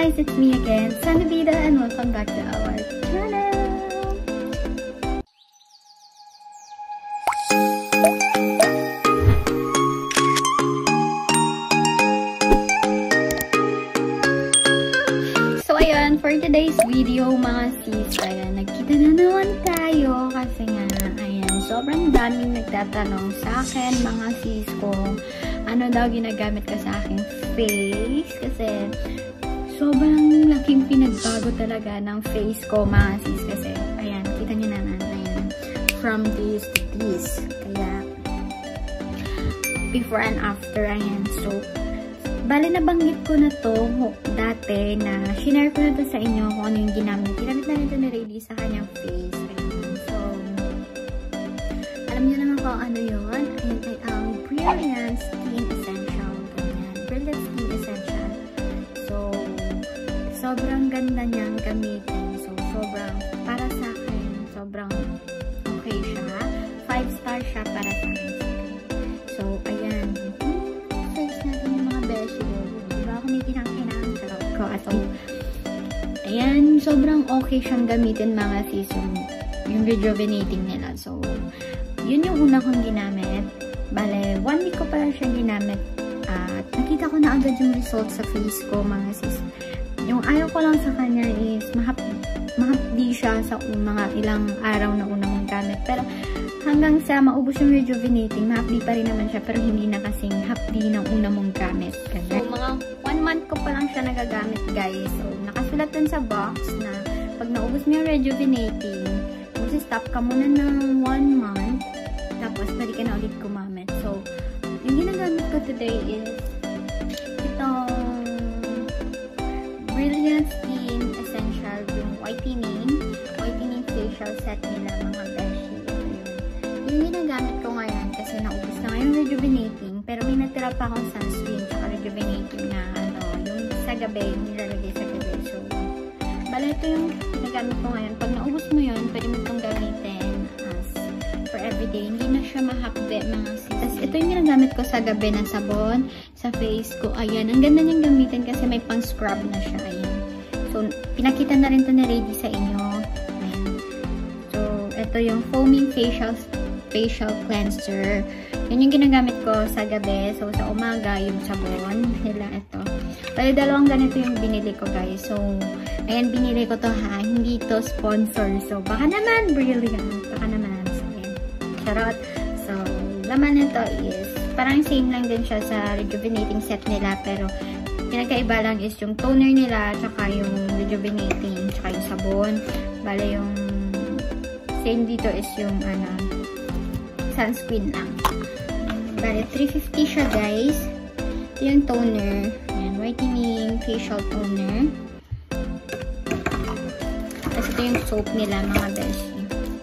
guys, it's me again, Sanabida, and welcome back to our channel. So ayan, for today's video mga sis, ayan, nagkita na naman tayo kasi nga, ayan, sobrang daming nagtatanong sa akin mga sis ko, ano daw ginagamit ko sa aking face kasi sobrang laking pinagbago talaga ng face ko mga sis kasi ayan, kita nyo naman, ayan, from this to this, kaya before and after, ayan, so bali nabanggit ko na to dati na shinare ko na to sa inyo kung ano yung ginamit na ito ni Rady sa kanyang face, ayan, so alam nyo naman kung ano yun, ayan, ay ang Brilliant Skin Essential, ganyan, Brilliant Skin Essential. So, sobrang ganda niyang gamitin. So, sobrang, para sa akin, sobrang okay siya. 5-star siya para sa akin. So, ayan. Face natin yung mga beshi. Diba ako may kinang-kinang sarap ko. At so, ayan, sobrang okay siyang gamitin mga sis, yung rejuvenating nila. So, yun yung una kong ginamit. Bale, 1 week ko pa lang siya ginamit. At nakita ko na agad yung result sa face ko mga sis. Yung ayaw ko lang sa kanya is mahapdi siya sa mga ilang araw na una mong gamit. Pero hanggang sa maubos yung rejuvenating, mahapdi pa rin naman siya. Pero hindi na kasing hapdi ng una mong gamit. So, mga 1 month ko pa lang siya nagagamit guys. So, nakasulat dun sa box na pag naubos mo yung rejuvenating, mag-stop ka muna ng 1 month. Tapos, pwede ka na ulit gumamit. So, yung ginagamit ko today is itong Brilliant Skin Essential, yung whitening facial set nila mga beshi. Yung ginagamit ko ngayon kasi naubos na ngayon rejuvenating, pero may natira pa akong sunscreen tsaka rejuvenating na ano, yung sa gabi, yung nilalagay sa gabi. So, bala ito yung ginagamit ko ngayon. Pag naubos mo yun, pwede mo itong gamitin as for everyday. Hindi na siya mahapde mga sis. Tapos ito yung ginagamit ko sa gabi na sabon sa face ko. Ayan, ang ganda niyang gamitin kasi may pang scrub na siya. Ayan. So, pinakita na rin to na Rady sa inyo. Ayan. So, ito yung foaming facial cleanser. Yun yung ginagamit ko sa gabi. So, sa umaga, yung sabon nila ito. Pero dalawang ganito yung binili ko guys. So, ayan, binili ko to ha. Hindi to sponsor. So, baka naman brilliant. Baka naman. So, ayan. Charot. So, laman nito is parang same lang din siya sa rejuvenating set nila. Pero, pinagkaiba lang is yung toner nila, tsaka yung rejuvenating, tsaka yung sabon. Bale, yung same dito is yung sunscreen lang. Bale, 350 siya guys. Ito yung toner. Ayan, whitening facial toner. Tapos ito yung soap nila mga beshi.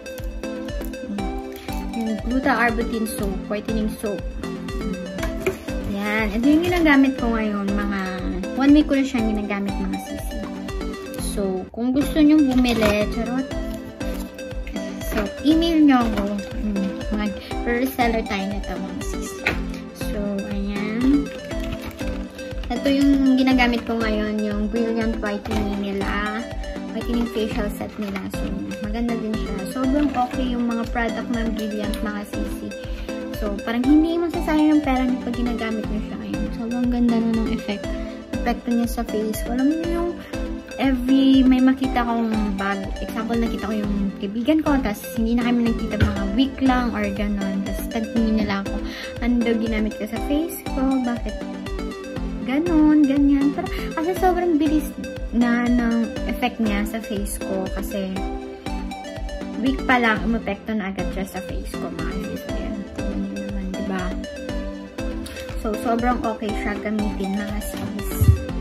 Yung Gluta-Arbutin soap, whitening soap. Ayan, ito yung ginagamit ko ngayon, mga 1 week ko na siyang ginagamit mga sisi. So, kung gusto nyo bumili, charot. So, email nyo ako. Reseller tayo na ito mga sisi. So, ayan. Ito yung ginagamit ko ngayon, yung Brilliant Whitening nila. Whitening facial set nila. So, maganda din siya. Sobrang okay yung mga product ng Brilliant mga sisi. So, parang hindi masasayang yung pera niyo pag ginagamit niyo siya ngayon. Sobrang ganda na ng epekto niya sa face ko. Alam niyo yung may makita kong bago. Example, nakita ko yung kaibigan ko, tapos hindi na kami nagkita mga week lang or gano'n. Tapos tagtingin nila ako, ano daw ginamit ka sa face ko, bakit gano'n, ganyan. Pero, kasi sobrang bilis na ng effect niya sa face ko kasi week pa lang, umepekto na agad siya sa face ko, mga sis. Ayan, tingnan nyo naman, diba? So, sobrang okay siya gamitin, mga sis.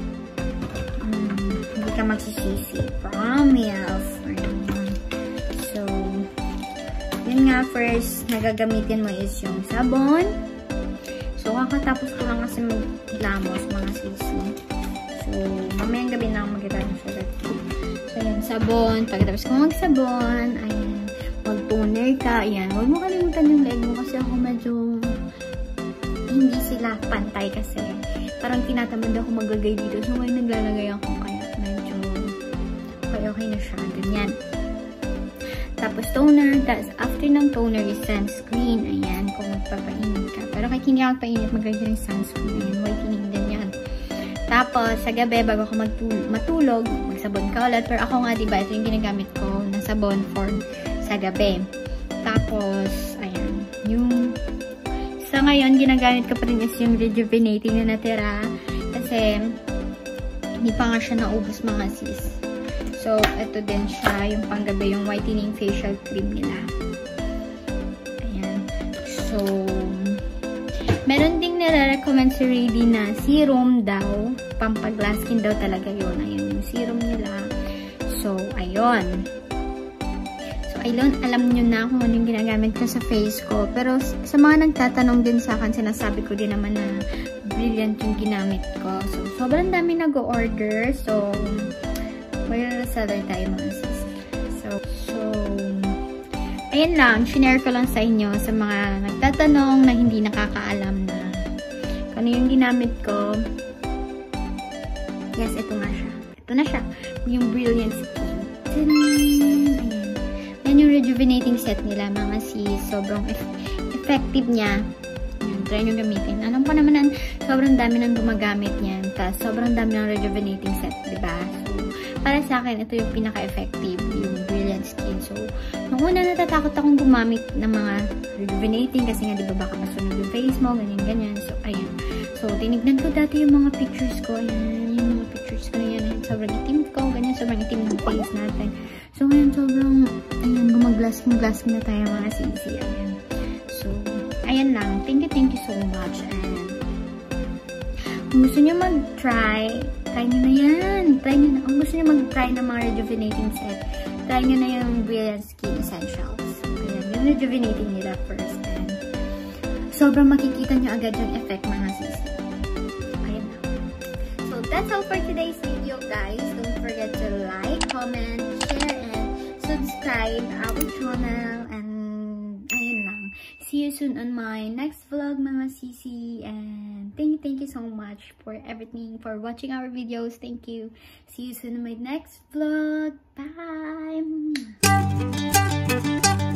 Hindi ka magsisisi. Promise. So, yun nga, first, nagagamitin mo is yung sabon. So, kakatapos ko lang kasi maglamos, mga sisi. So, mamayang gabi na ako mag-gano'n sa red. So, yun, sabon. Pagkatapos ko magsabon, ayan, mag-toner ka, ayan. Huwag mo kalimutan yung leg mo kasi ako medyo hindi sila pantay kasi parang tinatamad ako maglagay dito. So, ngayon naglalagay ako kaya okay na siya. Ganyan. Tapos toner, tapos after ng toner is sunscreen. Ayan, kung magpapainit ka. Pero kahit hindi ako magpainit, maganda rin sunscreen. Ayan, whitening din yan. Tapos, sa gabi, bago ako matulog, magsabon ka ulit. Pero ako nga, diba, ito yung ginagamit ko na sabon for sa gabi. Tapos, ayan, yung sa ngayon, ginagamit ko pa rin is yung rejuvenating na natira. Kasi, hindi pa nga siya naubos mga sis. So, ito din siya, yung panggabi, yung whitening facial cream nila. Ayan. So, meron ding nire-recommend si Rady na serum daw. Pampag-glass skin daw talaga yun. Ayan yung serum nila. So, ayun. So, ayun, alam nyo na kung ano yung ginagamit ko sa face ko. Pero, sa mga nagtatanong din sa akin, sinasabi ko din naman na brilliant yung ginamit ko. So, sobrang dami nag-order. So, viral seller tayo mga sis. So, ayan lang. Shinare ko lang sa inyo sa mga nagtatanong na hindi nakakaalam na kung ano yung ginamit ko. Yes, ito nga siya. Ito na siya. Yung Brilliant Skin. Tadaan! Ayan. Yan yung rejuvenating set nila mga sis. Sobrang effective niya. Ayan, try nyo gamitin. Alam ko naman sobrang dami nang gumagamit niyan. Tapos sobrang dami ng rejuvenating set, diba? So, para sa akin, ito yung pinaka-effective, yung Brilliant Skin. So, nung una natatakot akong gumamit ng mga rejuvenating kasi nga, di ba, baka masunog yung face mo, ganyan-ganyan. So, ayan. So, tinignan ko dati yung mga pictures ko. Ayan, yung mga pictures ko na yan. Ayan, sobrang itim ko, ganyan, sobrang itim ng face natin. So, ngayon, sobrang, ayan, gumag-glassing na tayo mga sisi. Ayan. So, ayan lang. Thank you so much. And, kung gusto nyo mag-try, try nyo na yan. Kung gusto nyo mag-try ng mga rejuvenating set, try nyo na yung Brilliant Skin Essentials. Ayan, yung rejuvenating nila first. And sobrang makikita nyo agad yung effect mga sisi. Ayan na. So, that's all for today's video, guys. Don't forget to like, comment, share, and subscribe our channel. And ayun lang. See you soon on my next vlog, mga sisi. And thank you so much for everything, for watching our videos. Thank you. See you soon on my next vlog. Bye!